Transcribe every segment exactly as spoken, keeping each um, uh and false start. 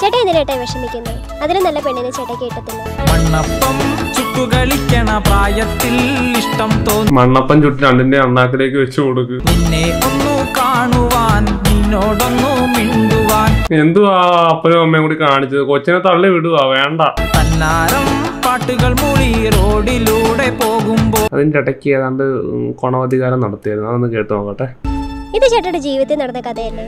ചേട്ടാ എന്തിനായിട്ടാ വിഷമിക്കുന്നത്? അതിന് നല്ല പെണ്ണിനെ ചേട്ടയ്ക്ക് കിട്ടത്തില്ല. മണ്ണപ്പം ചുട്ടുകളിക്കണ പ്രായത്തിൽ ഇഷ്ടം തോന്നി മണ്ണപ്പം ചുട്ട് രണ്ടിന്റെ അണ്ണാക്കിലേക്ക് വെച്ചു കൊടുക്ക്. നിന്നെ ഒന്നു കാണുവാൻ നിന്നോടൊന്നു മിണ്ടുവാൻ. എന്തുവാ അപ്പനും അമ്മയും കൂടി കാണിച്ചത്? കൊച്ചിനെ തള്ളി വിടുവാ, വേണ്ട. തന്നാരം പാട്ടുകൾ മൂളി റോഡിലൂടെ പോകുമ്പോൾ അതിന്റെ ഇടയ്ക്ക് ഏതാണ്ട് കൊണവധികാരം നടത്തിയായിരുന്നു, അതൊന്ന് കേട്ടു നോക്കട്ടെ. ഇത് ചേട്ടയുടെ ജീവിതത്തിൽ നടന്ന കഥയല്ലേ?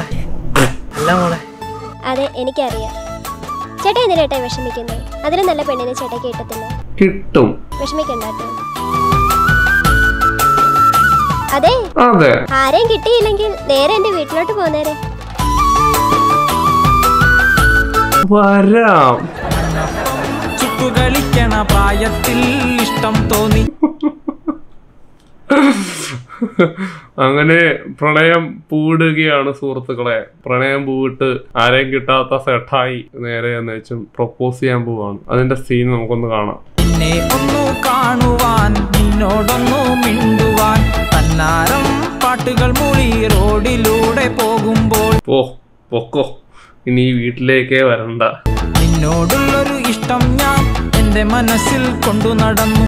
അതെ, എനിക്കറിയാം. ചേട്ടാ എന്തിനായിട്ടാ വിഷമിക്കുന്നത്? അതിന് നല്ല പെണ്ണിനെ ചേട്ടയ്ക്ക് കിട്ടത്തില്ല. കിട്ടും, വിഷമിക്കണ്ടാട്ടോ. അതെ അതെ, ആരെയും കിട്ടിയില്ലെങ്കിൽ നേരെ എന്റെ വീട്ടിലോട്ട് പോന്നേരെ. വരാം. ചുട്ടുകളിക്കണ പ്രായത്തിൽ ഇഷ്ടം തോന്നി. അങ്ങനെ പ്രണയം പൂവിടുകയാണ് സുഹൃത്തുക്കളെ. പ്രണയം പൂവിട്ട് ആരെയും കിട്ടാത്ത സെട്ടായി നേരെ എന്ന് വെച്ചും പ്രൊപ്പോസ് ചെയ്യാൻ പോവാണ്. അതിന്റെ സീൻ നമുക്കൊന്ന് കാണാം. നിന്നെ ഒന്നു കാണുവാൻ നിന്നോടൊന്നു മിണ്ടുവാൻ. തന്നാരം പാട്ടുകൾ മൂളി റോഡിലൂടെ പോകുമ്പോൾ ഓ പൊക്കോ, ഇനി വീട്ടിലേക്കേ വരണ്ട. നിന്നോടുള്ളൊരു ഇഷ്ടം ഞാൻ എന്റെ മനസ്സിൽ കൊണ്ടു നടന്നു.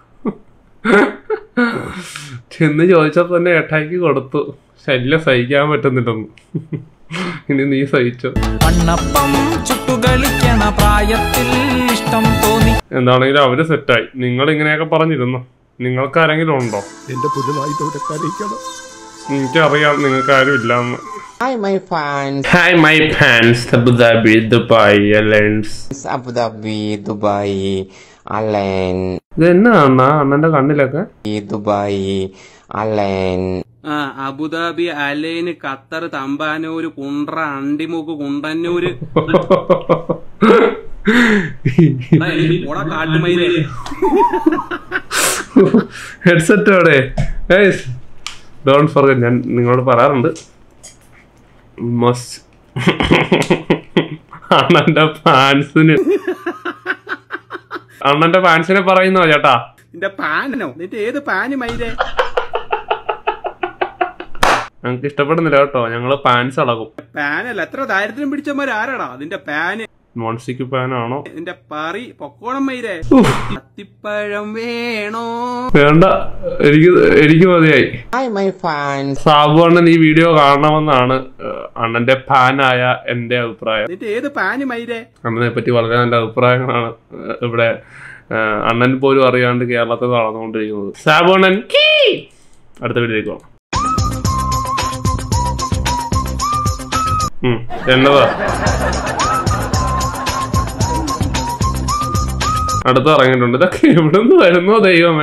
ചെന്ന് ചോദിച്ചപ്പോ തന്നെ ഏട്ടായിക്ക് കൊടുത്തു. ശല്യം സഹിക്കാൻ പറ്റുന്നില്ലെന്ന്. ഇനി നീ സഹിച്ചോ. മണ്ണപ്പം ചുട്ടുകളിക്കണ പ്രായത്തിൽ ഇഷ്ടം തോന്നി. എന്താണെങ്കിലും അവര് സെറ്റായി. നിങ്ങൾ ഇങ്ങനെയൊക്കെ പറഞ്ഞിരുന്നു. നിങ്ങൾക്ക് ആരെങ്കിലും ഉണ്ടോ? എനിക്കറിയാം നിങ്ങൾക്ക് ആരും ഇല്ലാന്ന്. Hi my fans. Hi my fans. Abu Dhabi, Dubai, Airlines. Abu Dhabi, Dubai, Allen. ഇതെന്നാ അണ്ണന്റെ കണ്ണിലൊക്കെ? Dubai, Allen. ആ Abu Dhabi, Al Ain, Qatar, Thampanoor, Kundara, Andimukku, Kundannoor. Headset അവിടെ. ഡോണ്ട് ഫോർഗെറ്റ്, ഞാൻ നിങ്ങളോട് പറയാറുണ്ട്, മസ്റ്റ് അണ്ണന്റെ ഫാൻസിന് അണ്ണന്റെ ഫാൻസിനെ പറയുന്നോ ചേട്ടാ? നിന്റെ പാനോ? നിന്റെ ഏത് പാന് മൈരേ? ഞങ്ങക്ക് ഇഷ്ടപ്പെടുന്നില്ല കേട്ടോ, ഞങ്ങള് പാൻസ് അളകും. പാനല്ല, എത്ര ദാരിദ്ര്യം പിടിച്ചമാര് ആരാടാ അതിന്റെ പാന്? Non stick പാനാണോ? നിന്റെ പറി പൊക്കോണം മൈരേ. അത്തിപ്പഴം വേണോ? വേണ്ട, എനിക്ക് എനിക്ക് മതിയായി. Hi my fans. സാബു അണ്ണൻ ഈ വീഡിയോ കാണണമെന്നാണ് അണ്ണന്റെ ഫാനായ എന്റെ അഭിപ്രായം. നിന്റെ ഏത് പാന് മൈരേ? അണ്ണനെ പറ്റി വളരെ നല്ല അഭിപ്രായങ്ങളാണ് ഇവിടെ അണ്ണൻ പോലും അറിയാണ്ട് കേരളത്തിൽ നടന്നുകൊണ്ടിരിക്കുന്നത്. സാബു അണ്ണൻ അടുത്ത വീഡിയോയിലേക്ക് പോകാം. എന്നതാ അടുത്ത ഇറങ്ങിയിട്ടുണ്ട്. ഇതൊക്കെ എവിടുന്ന് വരുന്നോ ദൈവമേ.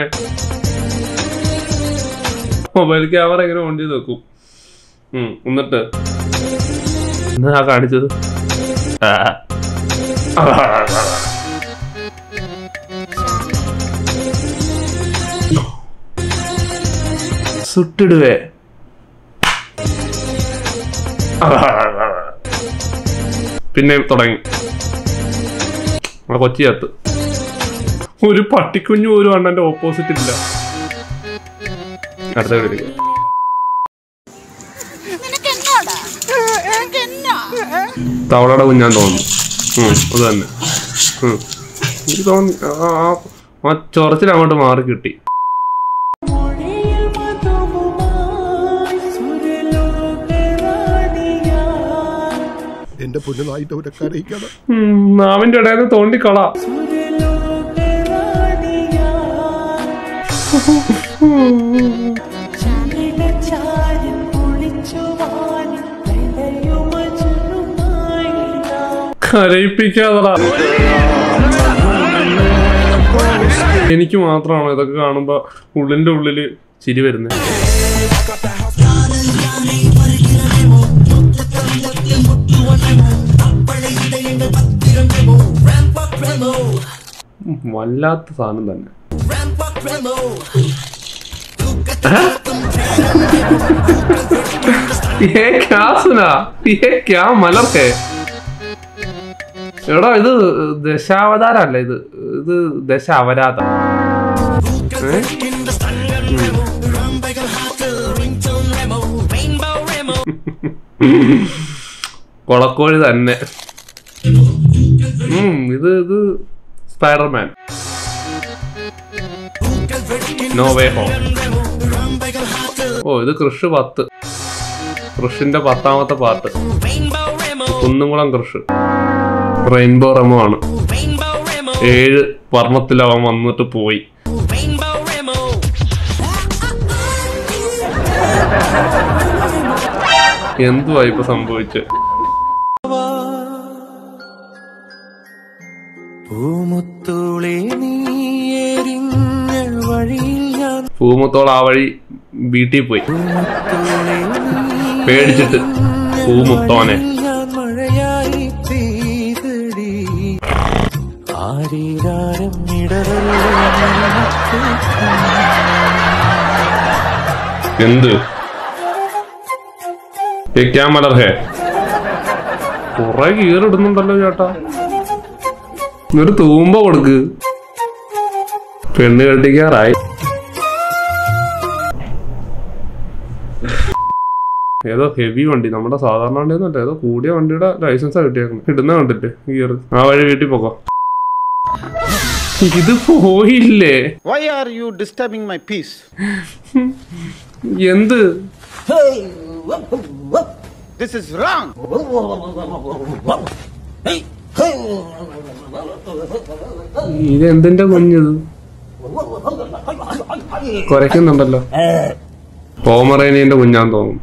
മൊബൈൽ ക്യാമറ എങ്ങനെ ഓൺ ചെയ്ത് വെക്കും? എന്നിട്ട് എന്നാ കാണിച്ചത്? സുട്ടിടുവേ. പിന്നെ തുടങ്ങി കൊച്ചിയത്ത്. ഒരു പട്ടിക്കുഞ്ഞു പോലും അണ്ണന്റെ ഓപ്പോസിറ്റ് ഇല്ല. അടുത്ത വീട്ടിലേക്ക് തവളയുടെ കുഞ്ഞാൻ തോന്നുന്നു. അത് തന്നെ എനിക്ക് തോന്നി. ആ ചൊറച്ചിൽ അങ്ങോട്ട് മാറി കിട്ടി. എന്റെ പൊന്നുനായിട്ട് അറിയിക്കണം. നാവിന്റെ ഇടയിൽ നിന്ന് തോണ്ടിക്കള. കരയിപ്പിക്കാതടാ. എനിക്ക് മാത്രമാണോ ഇതൊക്കെ കാണുമ്പോ ഉള്ളിന്റെ ഉള്ളില് ചിരി വരുന്നത്? വല്ലാത്ത സാധനം തന്നെ. എടാ ഇത് ദശാവതാരല്ല, ഇത് ഇത് ദശ അവരാധ. കൊളക്കോഴി തന്നെ. ഇത് ഇത് സ്പൈഡർമാൻ നോ വേ ഹോം. ഓ ഇത് കൃഷ് പത്ത്, കൃഷിന്റെ പത്താമത്തെ പാർട്ട്. കുന്നുംകുളം കൃഷ് റെയിൻബോ റെമോ ആണ്. ഏഴ് വർണ്ണത്തിൽ അവൻ വന്നിട്ട് പോയി. എന്തുവാ ഇപ്പൊ സംഭവിച്ച്? പൂമുത്തോൾ ആ വഴി വീട്ടിൽ പോയി പേടിച്ചിട്ട്. പൂമുത്തോനെ എന്ത് മലർഹേ കുറെ കീറിടുന്നുണ്ടല്ലോ ചേട്ടാ. ഒരു തൂമ്പ കൊടുക്ക്. പെണ്ണ് കെട്ടിക്കാറായി. ഏതോ ഹെവി വണ്ടി, നമ്മുടെ സാധാരണ വണ്ടി ഒന്നല്ല, ഏതോ കൂടിയ വണ്ടിയുടെ ലൈസൻസാ കിട്ടിയേക്കുന്നത്. ഇടുന്ന കണ്ടിട്ട് ഗിയർ. ആ വഴി വീട്ടിൽ പോക്കോ. ഇത് പോയില്ലേ? Why are you disturbing my peace? എന്ത്? This is wrong. ഇതെന്തിന്റെ കുഞ്ഞത് കുരയ്ക്കുന്നുണ്ടല്ലോ? പോമറേനിയന്റെ കുഞ്ഞാന്ന് തോന്നുന്നു.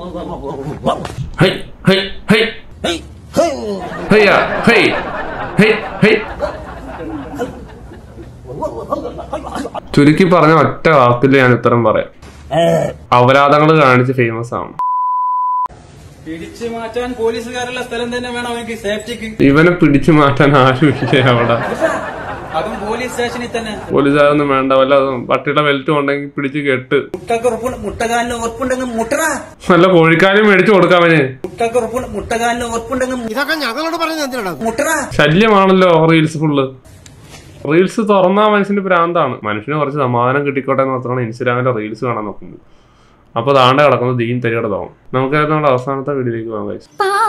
ചുരുക്കി പറഞ്ഞ ഒറ്റ വാക്കിൽ ഞാൻ ഉത്തരം പറയാം. അപരാധങ്ങൾ കാണിച്ച് ഫേമസ് ആണ്. പിടിച്ചു മാറ്റാൻ പോലീസുകാരുള്ള സ്ഥലം തന്നെ വേണം അവർക്ക് സേഫ്റ്റിക്ക്. ഇവനെ പിടിച്ചു മാറ്റാൻ ആരുമില്ലേ അവിടെ? അതും പോലീസ് സ്റ്റേഷനിൽ തന്നെ. പോലീസുകാരൊന്നും വേണ്ട, വല്ല പട്ടിയുടെ ബെൽറ്റ് ഉണ്ടെങ്കിൽ പിടിച്ച് കെട്ട്. മുട്ടക്കാലിന് ഉറപ്പുണ്ടെങ്കിൽ മുട്ടറാ. നല്ല കോഴിക്കാലും മേടിച്ചു കൊടുക്കാവന്. മുട്ടക്കാലിന് ഉറപ്പുണ്ടെങ്കിൽ ഇതൊക്കെ ഞങ്ങളോട് പറഞ്ഞത് എന്തിനാണ്? മുട്ടറാ. ശല്യമാണല്ലോ റീൽസ് ഫുള്ള്. റീൽസ് തുറന്നാ മനുഷ്യന്റെ ഭ്രാന്താണ്. മനുഷ്യന് കുറച്ച് സമാധാനം കിട്ടിക്കോട്ടെ എന്ന് മാത്രമാണ് ഇൻസ്റ്റാഗ്രാമിലെ റീൽസ് കാണാൻ നോക്കുന്നത്. അപ്പൊ താണ്ട കിടക്കുന്നത് ദീൻ തരികട തോന്നും. നമുക്കത് നമ്മുടെ അവസാനത്തെ വീഡിയോയിലേക്ക് പോകാൻ കഴിച്ചു.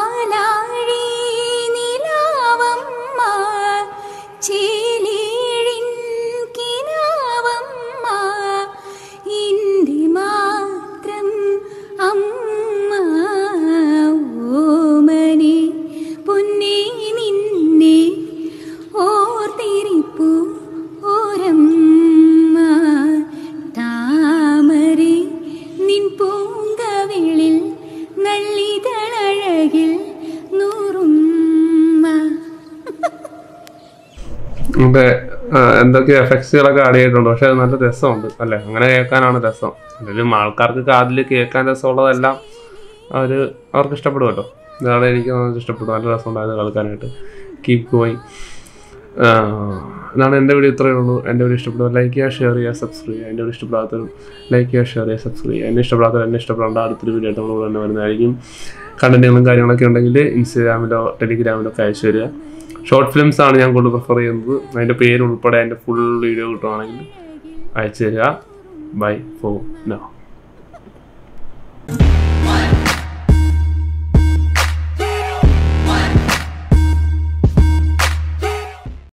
ഇവിടെ എന്തൊക്കെ എഫക്ട്സുകളൊക്കെ ആഡ് ചെയ്തിട്ടുണ്ട്. പക്ഷെ അത് നല്ല രസമുണ്ട് അല്ലേ? അങ്ങനെ കേൾക്കാനാണ് രസം. എന്തായാലും ആൾക്കാർക്ക് കാതിൽ കേൾക്കാൻ രസമുള്ളതെല്ലാം അവർ അവർക്ക് ഇഷ്ടപ്പെടുമല്ലോ. ഇതാണ് എനിക്ക് ഇഷ്ടപ്പെടും. നല്ല രസമുണ്ടായത് കേൾക്കാനായിട്ട്. Keep going. ഇതാണ് എൻ്റെ വീഡിയോ. ഇത്രയേ ഉള്ളൂ. എൻ്റെ വീഡിയോ ഇഷ്ടപ്പെടുക ലൈക്ക് ചെയ്യുക, ഷെയർ ചെയ്യുക, സബ്സ്ക്രൈബ് ചെയ്യുക. എൻ്റെ വീഡിയോ ഇഷ്ടപ്പെടാത്തവരും ലൈക്ക് ചെയ്യുക, ഷെയർ ചെയ്യുക, സബ്സ്ക്രൈബ് ചെയ്യുക. എന്നെ ഇഷ്ടപ്പെടാത്തവർ എന്നെ ഇഷ്ടപ്പെടേണ്ട അടുത്തൊരു വീഡിയോ ആയിട്ട് നമ്മൾ തന്നെ വരുന്നതായിരിക്കും. കണ്ടന്റുകളും കാര്യങ്ങളൊക്കെ ഉണ്ടെങ്കിൽ ഇൻസ്റ്റാഗ്രാമിലോ ടെലിഗ്രാമിലോ ഒക്കെ അയച്ചു തരിക. ഷോർട്ട് ഫിലിംസ് ആണ് ഞാൻ കൂടുതൽ പ്രിഫർ ചെയ്യുന്നത്. അതിൻ്റെ പേര് ഉൾപ്പെടെ അതിൻ്റെ ഫുൾ വീഡിയോ കിട്ടുവാണെങ്കിൽ അയച്ചു തരിക. Bye for now.